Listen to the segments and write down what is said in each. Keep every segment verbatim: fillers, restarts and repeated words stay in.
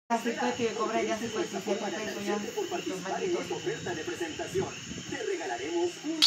cincuenta y me cobra ya cincuenta y siete pesos ya. Por participar en esta oferta de presentación, te regalaremos una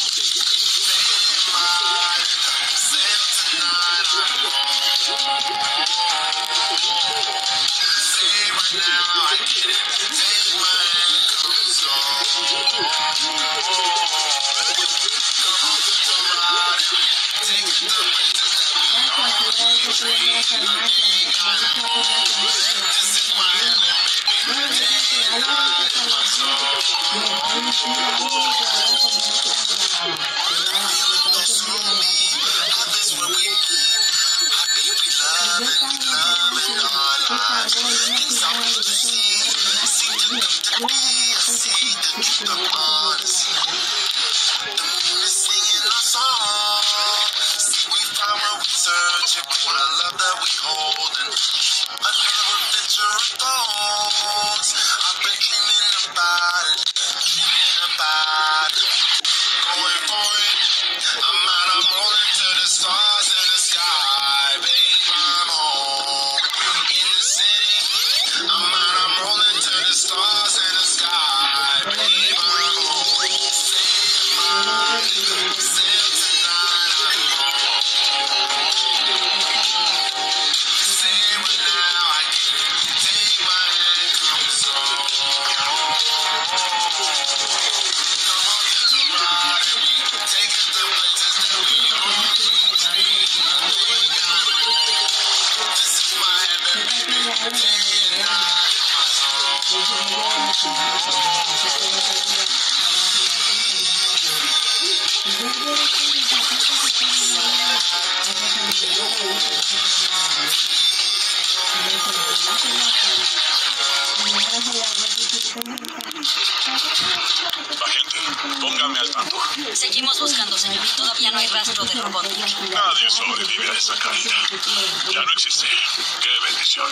Agente, póngame al tanto. Seguimos buscando, señor. Todavía no hay rastro de Robotnik. Nadie sobrevive a esa caída. Ya no existe. ¡Qué bendición!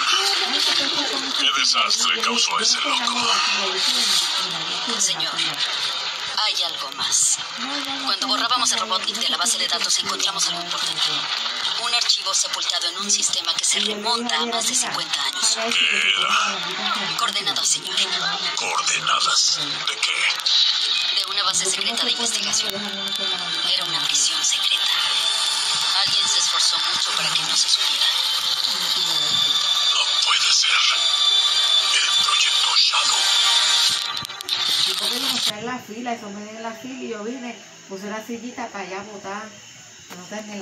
¡Qué desastre causó ese loco! Señor, hay algo más. Cuando borrábamos el Robotnik de la base de datos encontramos algo importante. Un archivo sepultado en un sistema que se remonta a más de cincuenta años. ¿Qué era? Coordenadas, señor. ¿Coordenadas? ¿De qué? De una base secreta de investigación. Era una prisión secreta. Alguien se esforzó mucho para que no se supiera. No puede ser. El proyecto Shadow. Podemos estar en la fila, eso me en la fila y yo vine, puse la sillita para allá botar. No sé,